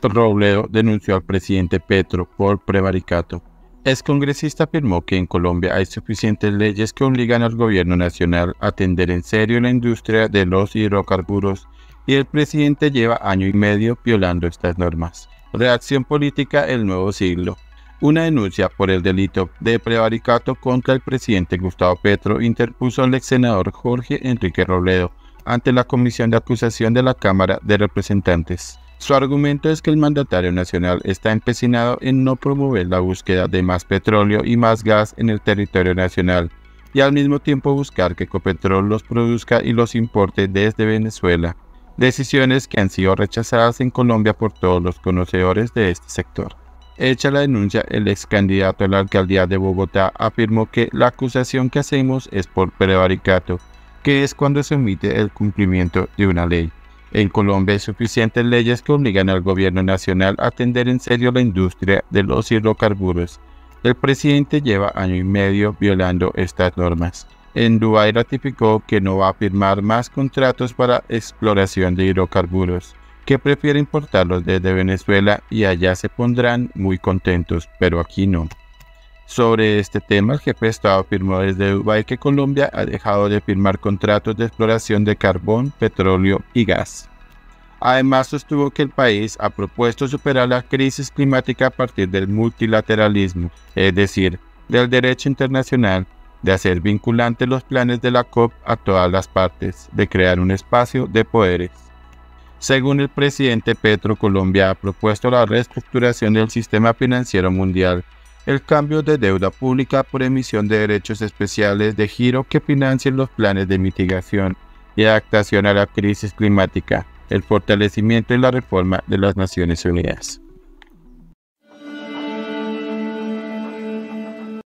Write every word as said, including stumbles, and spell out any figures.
Robledo denunció al presidente Petro por prevaricato. Excongresista afirmó que en Colombia hay suficientes leyes que obligan al gobierno nacional a atender en serio la industria de los hidrocarburos y el presidente lleva año y medio violando estas normas. Reacción política: el nuevo siglo. Una denuncia por el delito de prevaricato contra el presidente Gustavo Petro interpuso el ex senador Jorge Enrique Robledo ante la Comisión de Acusación de la Cámara de Representantes. Su argumento es que el mandatario nacional está empecinado en no promover la búsqueda de más petróleo y más gas en el territorio nacional y al mismo tiempo buscar que Ecopetrol los produzca y los importe desde Venezuela, decisiones que han sido rechazadas en Colombia por todos los conocedores de este sector. Hecha la denuncia, el ex candidato a la alcaldía de Bogotá afirmó que la acusación que hacemos es por prevaricato, que es cuando se omite el cumplimiento de una ley. En Colombia hay suficientes leyes que obligan al gobierno nacional a atender en serio la industria de los hidrocarburos. El presidente lleva año y medio violando estas normas. En Dubái ratificó que no va a firmar más contratos para exploración de hidrocarburos, que prefiere importarlos desde Venezuela y allá se pondrán muy contentos, pero aquí no. Sobre este tema, el jefe de Estado afirmó desde Dubái que Colombia ha dejado de firmar contratos de exploración de carbón, petróleo y gas. Además, sostuvo que el país ha propuesto superar la crisis climática a partir del multilateralismo, es decir, del derecho internacional, de hacer vinculantes los planes de la COP a todas las partes, de crear un espacio de poderes. Según el presidente Petro, Colombia ha propuesto la reestructuración del sistema financiero mundial, el cambio de deuda pública por emisión de derechos especiales de giro que financien los planes de mitigación y adaptación a la crisis climática, el fortalecimiento y la reforma de las Naciones Unidas.